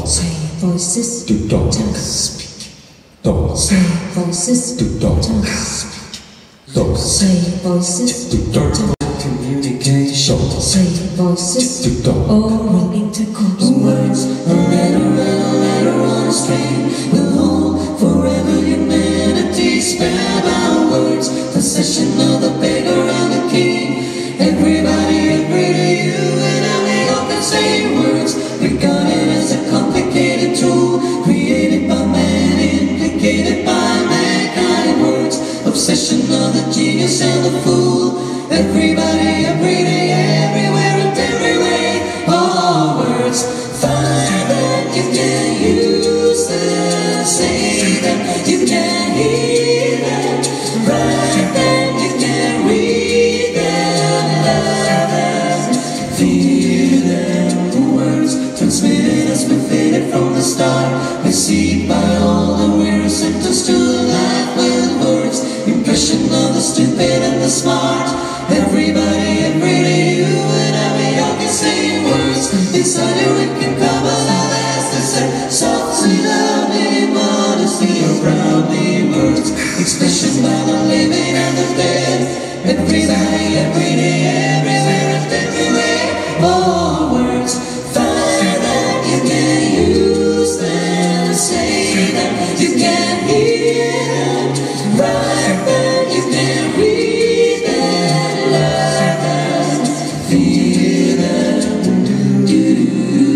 Say voices do don't speak. Don't Say voices do don't speak. Don't Say voices do don't communication. Say voices do don't oral intercourse. Words, a letter and a letter on a string will hold forever humanity. Spellbound words, possession of the beggar and the king. Everybody, every day, you and I, we all can say words, regarded as a complicated tool, created by man, implicated by mankind. Words, obsession of the genius and the fool. Everybody, every day, everywhere and every way. All words, find them, you can use them, say them, you can hear them, write them, you can read them, love them, feel them. Words transmitted as we faded from the start, received by all and we're sentenced to life with words. Impression of the stupid and the smart. Everybody, every day, you and I, we all can say words. Decided we can come along as they say, softly, loudly, modestly, or proudly. Words, expression by the living and the dead. Everybody, every day, everywhere and everywhere. All words, find them, you can use them, say them, you can hear them, write them, you can read them, love them, feel them, do.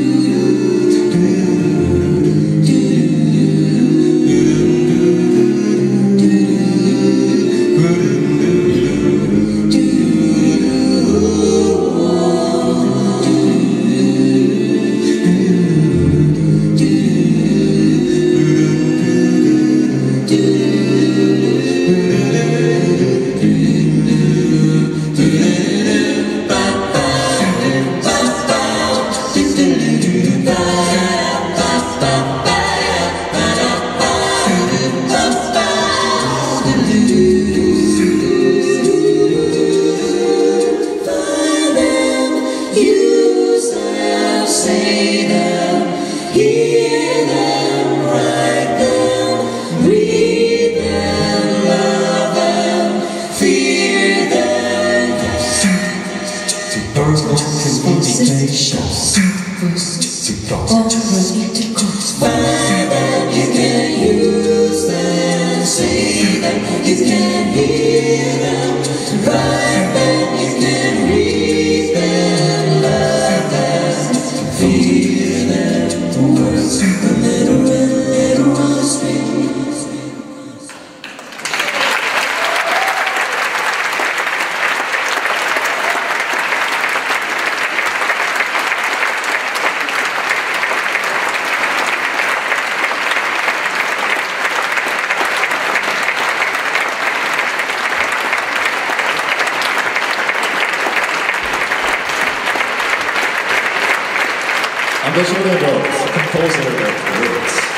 Use them, say them, hear them, write them, read them, love them, fear them. Find them, you can use them, say them, you can hear them, write them, you can read them, love them, feel them. Words, a little and little on a string. Ambassador Composer of Words.